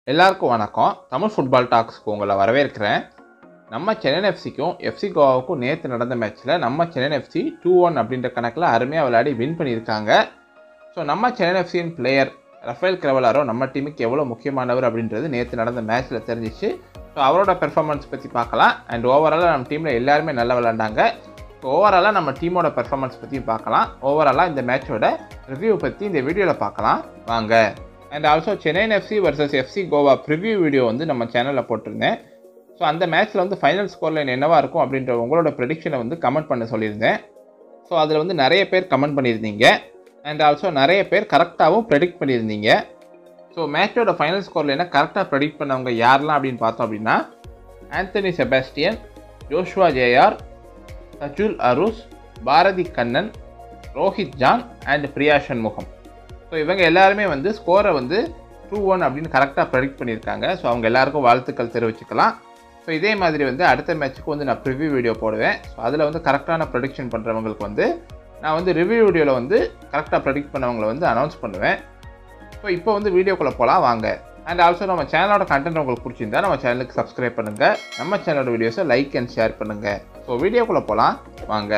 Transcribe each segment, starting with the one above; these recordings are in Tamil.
எல்லாருக்கும் வணக்கம். தமிழ் ஃபுட்பால் டாக்ஸ்க்கு உங்களை வரவேற்கிறேன். நம்ம சென்னை எஃப்சிக்கும் எஃப்சி கோவாவுக்கும் நேற்று நடந்த மேட்ச்சில் நம்ம சென்னை எஃப்சி 2-1 அப்படின்ற கணக்கில் அருமையாக விளையாடி வின் பண்ணியிருக்காங்க. ஸோ நம்ம சென்னை எஃப்சியின் பிளேயர் ரஃபேல் கிரவலாரோ நம்ம டீமுக்கு எவ்வளோ முக்கியமானவர் அப்படின்றது நேற்று நடந்த மேட்ச்சில் தெரிஞ்சிச்சு. ஸோ அவரோட பெர்ஃபார்மன்ஸ் பற்றி பார்க்கலாம். அண்ட் ஓவராலாக நம்ம டீமில் எல்லாருமே நல்லா விளையாண்டாங்க. ஸோ ஓவராலாக நம்ம டீமோட பெர்ஃபார்மன்ஸ் பற்றியும் பார்க்கலாம். ஓவராலாக இந்த மேட்சோட ரிவ்யூ பற்றி இந்த வீடியோவில் பார்க்கலாம் வாங்க. And also Chennai FC versus FC Goa preview video வந்து நம்ம சேனலில் போட்டிருந்தேன். ஸோ அந்த மேட்ச்சில் வந்து ஃபைனல் ஸ்கோர் லைன் என்னவாக இருக்கும் அப்படின்ற உங்களோட ப்ரெடிக்ஷனை வந்து கமெண்ட் பண்ண சொல்லியிருந்தேன். ஸோ அதில் வந்து நிறைய பேர் கமெண்ட் பண்ணியிருந்தீங்க. அண்ட் ஆல்சோ நிறைய பேர் கரெக்டாகவும் ப்ரெடிக்ட் பண்ணியிருந்தீங்க. ஸோ மேட்சோட ஃபைனல் ஸ்கோர் லைனை கரெக்டாக ப்ரெடிக்ட் பண்ணவங்க யாரெல்லாம் அப்படின்னு பார்த்தோம் அப்படின்னா Anthony Sebastian, Joshua JR, Sajul Arus, Bharathi Kannan, Rohit John and Priya Shanmugam. So இவங்க எல்லாருமே வந்து ஸ்கோரை வந்து 2-1 அப்படின்னு கரெக்டாக ப்ரெடிக்ட் பண்ணியிருக்காங்க. ஸோ அவங்க எல்லாருக்கும் வாழ்த்துக்கள் தெரிவிச்சுக்கலாம். ஸோ இதே மாதிரி வந்து அடுத்த மேட்ச்சுக்கு வந்து நான் ப்ரிவ்யூ வீடியோ போடுவேன். ஸோ அதில் வந்து கரெக்டான ப்ரெடிக்ஷன் பண்ணுறவங்களுக்கு வந்து நான் வந்து ரிவ்யூ வீடியோவில் வந்து கரெக்டாக ப்ரெடிக்ட் பண்ணவங்களை வந்து அனௌன்ஸ் பண்ணுவேன். ஸோ இப்போ வந்து வீடியோக்குள்ளே போகலாம் வாங்க. அண்ட் ஆல்சோ நம்ம சேனலோட கண்டென்ட் உங்களுக்கு பிடிச்சிருந்தா நம்ம சேனலுக்கு சப்ஸ்கிரைப் பண்ணுங்கள். நம்ம சேனலோட வீடியோஸை லைக் அண்ட் ஷேர் பண்ணுங்கள். ஸோ வீடியோக்குள்ளே போகலாம் வாங்க.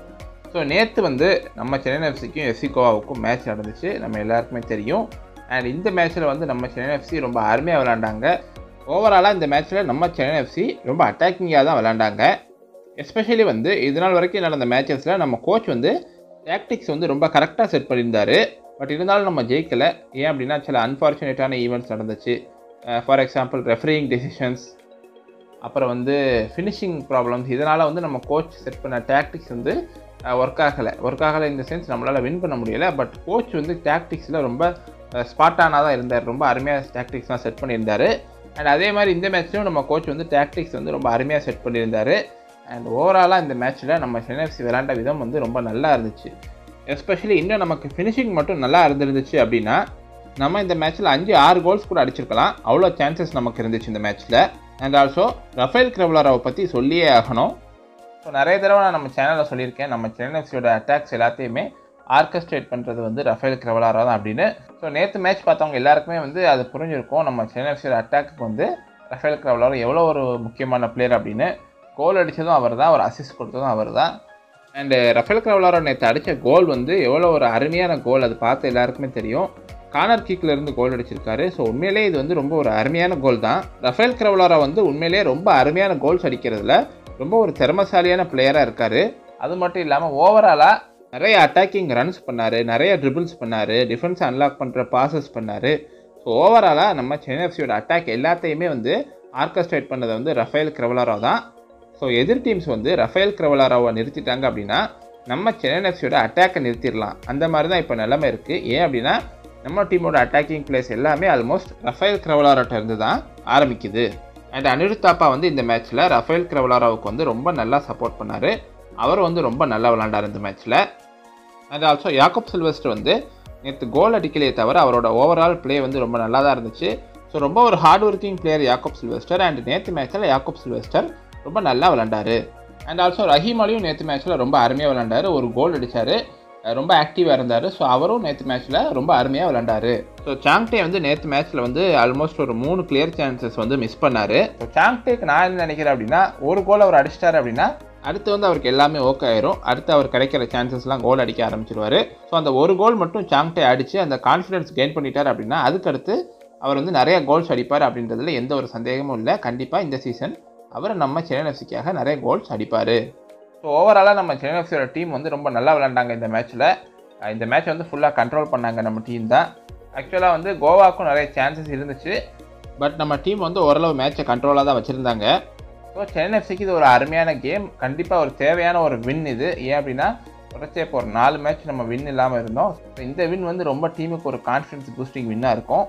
ஸோ நேற்று வந்து நம்ம சென்னை எஃப்சிக்கும் எஃப்சி கோவாவுக்கும் மேட்ச் நடந்துச்சு, நம்ம எல்லாருக்குமே தெரியும். அண்ட் இந்த மேட்ச்சில் வந்து நம்ம சென்னை எஃப்சி ரொம்ப அருமையாக விளையாண்டாங்க. ஓவராலாக இந்த மேட்ச்சில் நம்ம சென்னை எஃப்சி ரொம்ப அட்டாக்கிங்காக தான் விளையாண்டாங்க. எஸ்பெஷலி வந்து இது நாள் வரைக்கும் நடந்த மேட்சஸில் நம்ம கோச் வந்து டாக்டிக்ஸ் வந்து ரொம்ப கரெக்டாக செட் பண்ணியிருந்தார். பட் இருந்தாலும் நம்ம ஜெயிக்கலை. ஏன் அப்படின்னா சில அன்ஃபார்ச்சுனேட்டான ஈவெண்ட்ஸ் நடந்துச்சு. ஃபார் எக்ஸாம்பிள் ரெஃபரிங் டெசிஷன்ஸ், அப்புறம் வந்து ஃபினிஷிங் ப்ராப்ளம்ஸ். இதனால் வந்து நம்ம கோச் செட் பண்ண டாக்டிக்ஸ் வந்து ஒர்க் ஆகலை இந்த சென்ஸ் நம்மளால் வின் பண்ண முடியலை. பட் கோச் வந்து டாக்டிக்ஸில் ரொம்ப ஸ்பாட்டானாக தான் இருந்தார். ரொம்ப அருமையாக டாக்டிக்ஸ்லாம் செட் பண்ணியிருந்தார். அண்ட் அதே மாதிரி இந்த மேட்ச்லையும் நம்ம கோச் வந்து டாக்டிக்ஸ் வந்து ரொம்ப அருமையாக செட் பண்ணியிருந்தார். அண்ட் ஓவராலாக இந்த மேட்ச்சில் நம்ம சென்னை எஃப்சி விளையாண்ட விதம் வந்து ரொம்ப நல்லா இருந்துச்சு. எஸ்பெஷலி இன்னும் நமக்கு ஃபினிஷிங் மட்டும் நல்லா இருந்துருந்துச்சு அப்படின்னா நம்ம இந்த மேட்ச்சில் 5-6 கோல்ஸ் கூட அடிச்சிருக்கலாம். அவ்வளோ சான்சஸ் நமக்கு இருந்துச்சு இந்த மேட்ச்சில். அண்ட் ஆல்சோ ரஃபேல் கிரவலாரோவை பற்றி சொல்லியே ஆகணும். ஸோ நிறைய தடவை நான் நம்ம சேனலில் சொல்லியிருக்கேன், நம்ம சென்னை எஃப்சியோட அட்டாக்ஸ் எல்லாத்தையுமே ஆர்கஸ்ட்ரேட் பண்ணுறது வந்து ரஃபேல் கிரவலாரோ தான் அப்படின்னு. ஸோ நேற்று மேட்ச் பார்த்தவங்க எல்லாருக்குமே வந்து அது புரிஞ்சிருக்கும். நம்ம சென்னை எஃப்சியோட அட்டாக்கு வந்து ரஃபேல் கிரவலாரோ எவ்வளோ ஒரு முக்கியமான பிளேயர் அப்படின்னு. கோல் அடித்ததும் அவர் தான், ஒரு அசிஸ்ட் கொடுத்ததும் அவர் தான். அண்டு ரஃபேல் கிரவலாரோ நேற்று அடித்த கோல் வந்து எவ்வளோ ஒரு அருமையான கோல், அது பார்த்து எல்லாருக்குமே தெரியும். கார்னர் கிக்கில் இருந்து கோல் அடிச்சிருக்காரு. ஸோ உண்மையிலே இது வந்து ரொம்ப ஒரு அருமையான கோல் தான். ரஃபேல் கிரவலாரோ வந்து உண்மையிலே ரொம்ப அருமையான கோல்ஸ் அடிக்கிறதுல ரொம்ப ஒரு திறமைசாலியான பிளேயராக இருக்கார். அது மட்டும் இல்லாமல் ஓவராலாக நிறைய அட்டாக்கிங் ரன்ஸ் பண்ணார், நிறைய ட்ரிபிள்ஸ் பண்ணார், டிஃபென்ஸை அன்லாக் பண்ணுற பாசஸ் பண்ணார். ஸோ ஓவராலாக நம்ம சென்னை எஃப்சியோட அட்டாக் எல்லாத்தையுமே வந்து ஆர்கஸ்ட்ரேட் பண்ணது வந்து ரஃபேல் கிரவலாரோ தான். ஸோ எதிர் டீம்ஸ் வந்து ரஃபேல் கிரவலாரோவை நிறுத்திட்டாங்க அப்படின்னா நம்ம சென்னை எஃப்சியோட அட்டாக்கை நிறுத்திடலாம். அந்த மாதிரி தான் இப்போ நிலைமை இருக்குது. ஏன் அப்படின்னா நம்ம டீமோட அட்டாக்கிங் பிளேஸ் எல்லாமே ஆல்மோஸ்ட் ரஃபேல் கிரவலாரோட்ட இருந்து தான் ஆரம்பிக்குது. அண்ட் அனிருத் தாப்பா வந்து இந்த மேட்ச்சில் ரஃபேல் கிரவலாரோவுக்கு வந்து ரொம்ப நல்லா சப்போர்ட் பண்ணார். அவர் வந்து ரொம்ப நல்லா விளையாண்டார் இந்த மேட்ச்சில். அண்ட் ஆல்சோ யாக்கப் சில்வெஸ்டர் வந்து நேற்று கோல் அடிக்கலையே தவிர அவரோட ஓவரால் பிளே வந்து ரொம்ப நல்லா தான் இருந்துச்சு. ஸோ ரொம்ப ஒரு hard working player Jakub Sylvester. And நேற்று மேட்ச்சில் யாக்கப் சில்வெஸ்டர் ரொம்ப நல்லா விளையாண்டார். அண்ட் ஆல்சோ ரஹீம் அலியும் நேற்று மேட்ச்சில் ரொம்ப அருமையாக விளையாண்டார், ஒரு கோல் அடித்தார், ரொம்ப ஆக்டிவாக இருந்தார். ஸோ அவரும் நேற்று மேட்ச்சில் ரொம்ப அருமையாக விளையாண்டார். ஸோ சாங்டே வந்து நேற்று மேட்ச்சில் வந்து ஆல்மோஸ்ட் ஒரு 3 கிளியர் சான்சஸ் வந்து மிஸ் பண்ணார். ஸோ சாங்டேக்கு நான் என்ன நினைக்கிறேன் அப்படின்னா ஒரு கோல் அவர் அடிச்சிட்டாரு அப்படின்னா அடுத்து வந்து அவருக்கு எல்லாமே ஓகே ஆயிரும். அடுத்து அவர் கிடைக்கிற சான்சஸ்லாம் கோல் அடிக்க ஆரம்பிச்சிருவார். ஸோ அந்த ஒரு கோல் மட்டும் சாங்டே அடித்து அந்த கான்ஃபிடன்ஸ் கெயின் பண்ணிட்டார் அப்படின்னா அதுக்கடுத்து அவர் வந்து நிறைய கோல்ஸ் அடிப்பார் அப்படின்றதுல எந்த ஒரு சந்தேகமும் இல்லை. கண்டிப்பாக இந்த சீசன் அவர் நம்ம சென்னை எஃப்சிக்காக நிறைய கோல்ஸ் அடிப்பார். ஸோ ஓவராலாக நம்ம சென்னை எஃப்சியோட டீம் வந்து ரொம்ப நல்லா விளையாண்டாங்க இந்த மேட்ச்சில். இந்த மேட்ச் வந்து ஃபுல்லாக கண்ட்ரோல் பண்ணாங்க நம்ம டீம் தான். ஆக்சுவலாக வந்து கோவாவுக்கும் நிறைய சான்சஸ் இருந்துச்சு. பட் நம்ம டீம் வந்து ஓரளவு மேட்சை கண்ட்ரோலாக தான் வச்சுருந்தாங்க. ஸோ சென்னை எஃப்சிக்கு இது ஒரு அருமையான கேம், கண்டிப்பாக ஒரு தேவையான ஒரு வின் இது. ஏன் அப்படின்னா தொடர்ச்சி இப்போ ஒரு 4 மேட்ச் நம்ம வின் இல்லாமல் இருந்தோம். ஸோ இந்த வின் வந்து ரொம்ப டீமுக்கு ஒரு கான்ஃபிடன்ஸ் பூஸ்டிங் வின்னாக இருக்கும்.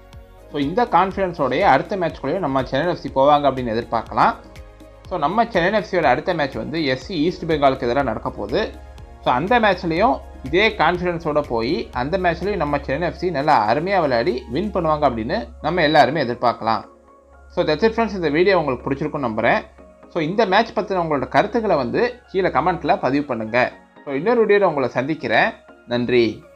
ஸோ இந்த கான்ஃபிடன்ஸோடைய அடுத்த மேட்ச்குள்ளேயும் நம்ம சென்னை எஃப்சி போவாங்க அப்படின்னு எதிர்பார்க்கலாம். ஸோ நம்ம சென்னை எஃப்சியோட அடுத்த மேட்ச் வந்து எஸ்சி ஈஸ்ட் பெங்காலுக்கு எதிராக நடக்க போகுது. ஸோ அந்த மேட்ச்லேயும் இதே கான்ஃபிடன்ஸோடு போய் அந்த மேட்ச்லேயும் நம்ம சென்னை எஃப்சி நல்லா அருமையாக விளையாடி வின் பண்ணுவாங்க அப்படின்னு நம்ம எல்லாருமே எதிர்பார்க்கலாம். So that's it friends. இந்த வீடியோ உங்களுக்கு பிடிச்சிருக்குன்னு நம்புகிறேன். ஸோ இந்த மேட்ச் பற்றின உங்களோட கருத்துக்களை வந்து கீழே கமெண்ட்டில் பதிவு பண்ணுங்கள். ஸோ இன்னொரு வீடியோவில் உங்களை சந்திக்கிறேன். நன்றி.